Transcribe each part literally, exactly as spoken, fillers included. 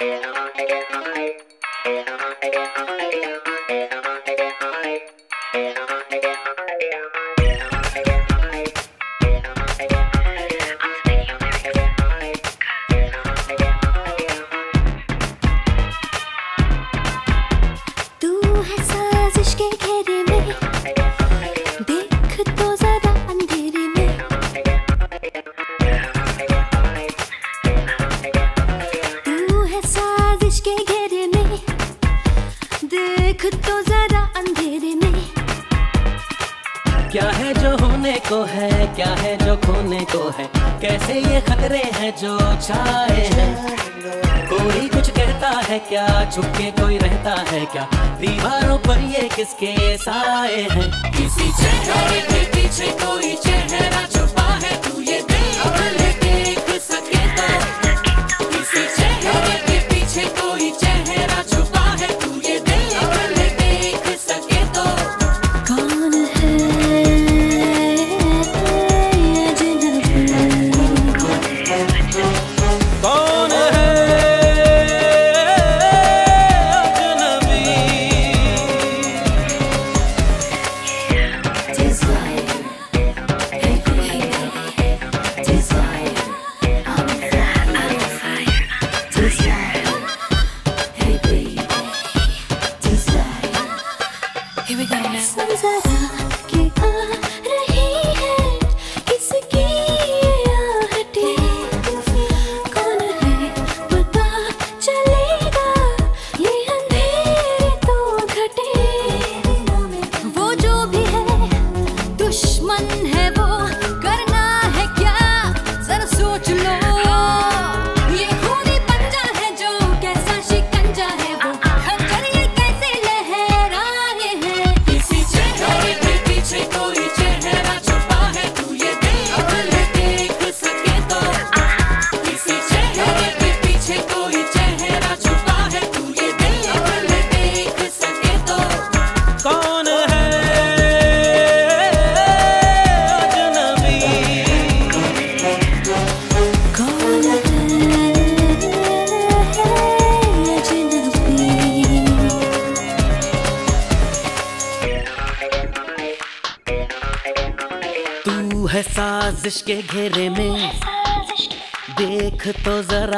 तो जरा अंधेरे में क्या है जो होने को है, क्या है जो खोने को है, कैसे ये खतरे हैं जो छाए हैं। कोई कुछ कहता है क्या, छुपके कोई रहता है क्या, दीवारों पर ये किसके साए हैं। किसी चेहरे के पीछे कोई चेहरा छुपा है, तू ये देख ले देख सके तो। किसी चेहरे के पीछे कोई चेहरा छुपा है, तू ये देख ले देख सके तो। कौन है अजनबी, कौन है अजनबी। Desire, hey baby, desire, I'm on fire, I'm on fire. Desire, hey baby, desire. Here we go now. जरा के आ रही है किसकी ये आहटें, कौन है पता चलेगा ये अंधेरे तो घटे। वो जो भी है दुश्मन है, वो करना है क्या जरा सोच लो। ये खूनी पंजा है जो कैसा शिकंजा है, वो खंजर ये कैसे लहराए हैं। किसी चेहरे के पीछे कोई चेहरा छुपा है, तू ये देख ले देख सके तो। किसी चेहरे के पीछे कोई चेहरा छुपा है, तू ये देख ले देख सके तो। कौन है अजनबी, कौन है अजनबी। तू है साजिश के घेरे में, देख तो जरा।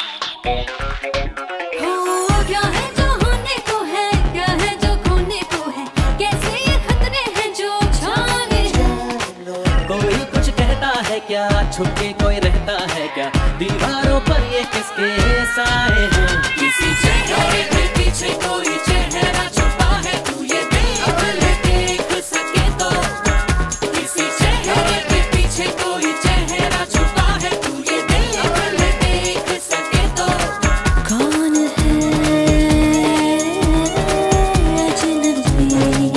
हो क्या है जो होने को है, क्या है जो खोने को है, कैसे ये खतरे हैं जो छाए हैं। कोई कुछ कहता है क्या, छुपके कोई रहता है क्या, दीवारों पर ये किसके साए हैं। किसी चेहरे के पीछे कोई चेहरा छुपा है, तू ये देख ले देख सके तो। किसी चेहरे के पीछे कोई चेहरा छुपा है, तू ये देख ले देख सके तो। कौन है अजनबी,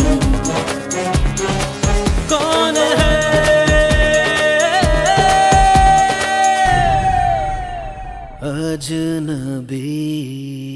कौन है अजनबी।